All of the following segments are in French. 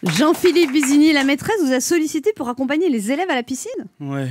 Jean-Philippe Vizini, la maîtresse vous a sollicité pour accompagner les élèves à la piscine? Ouais.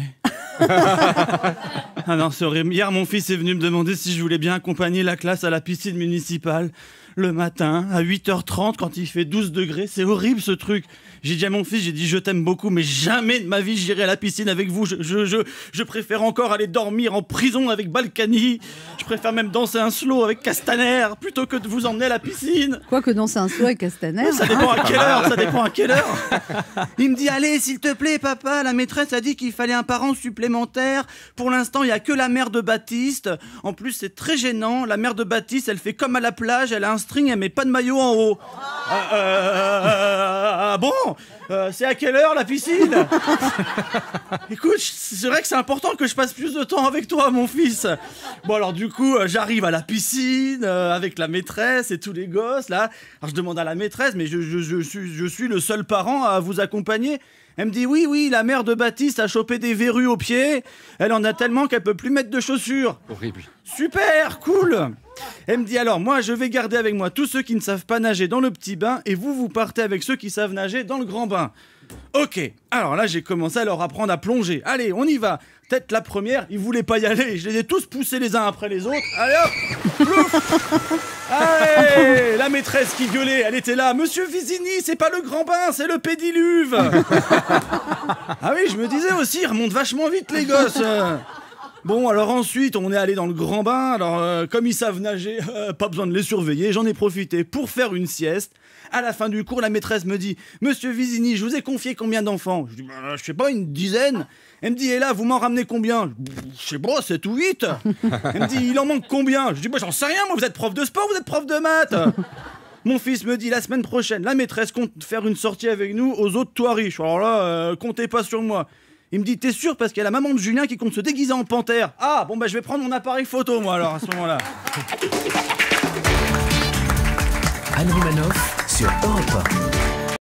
Ah non, c'est horrible. Hier, mon fils est venu me demander si je voulais bien accompagner la classe à la piscine municipale. Le matin, à 8h30, quand il fait 12 degrés. C'est horrible, ce truc. J'ai dit à mon fils, j'ai dit, je t'aime beaucoup, mais jamais de ma vie, j'irai à la piscine avec vous. Je préfère encore aller dormir en prison avec Balkany. Je préfère même danser un slow avec Castaner, plutôt que de vous emmener à la piscine. Quoi que danser un slow avec Castaner. Ça dépend à quelle heure, ça dépend à quelle heure. Il me dit, allez, s'il te plaît, papa, la maîtresse a dit qu'il fallait un parent supplémentaire. Pour l'instant, il n'y a que la mère de Baptiste. En plus, c'est très gênant. La mère de Baptiste, elle fait comme à la plage, elle a un string, elle met pas de maillot en haut. Bon, c'est à quelle heure la piscine? Écoute, c'est vrai que c'est important que je passe plus de temps avec toi, mon fils. Bon, alors du coup, j'arrive à la piscine avec la maîtresse et tous les gosses, là. Alors je demande à la maîtresse, mais je suis le seul parent à vous accompagner. Elle me dit, oui, la mère de Baptiste a chopé des verrues aux pieds. Elle en a tellement qu'elle peut plus mettre de chaussures. Horrible. Super, cool. Elle me dit, alors moi je vais garder avec moi tous ceux qui ne savent pas nager dans le petit bain et vous partez avec ceux qui savent nager dans le grand bain. Ok, alors là j'ai commencé à leur apprendre à plonger. Allez, on y va. Peut-être la première, ils voulaient pas y aller. Je les ai tous poussés les uns après les autres. Allez hop, plouf. Allez, la maîtresse qui gueulait, elle était là. Monsieur Vizini, c'est pas le grand bain, c'est le pédiluve. Ah oui, je me disais aussi, ils remontent vachement vite les gosses. Bon, alors ensuite, on est allé dans le grand bain. Alors, comme ils savent nager, pas besoin de les surveiller. J'en ai profité pour faire une sieste. À la fin du cours, la maîtresse me dit, Monsieur Vizini, je vous ai confié combien d'enfants? Je dis, je sais pas, une dizaine. Elle me dit, et là, vous m'en ramenez combien? Je sais pas, 7 ou 8. Elle me dit, il en manque combien? Je dis, j'en sais rien, moi, vous êtes prof de sport, vous êtes prof de maths. Mon fils me dit, la semaine prochaine, la maîtresse compte faire une sortie avec nous aux autres toits riches. Alors là, comptez pas sur moi. Il me dit, t'es sûr? Parce qu'il y a la maman de Julien qui compte se déguiser en panthère. Ah, bon, je vais prendre mon appareil photo, moi, alors, à ce moment-là. Anne Romanoff sur Europe 1.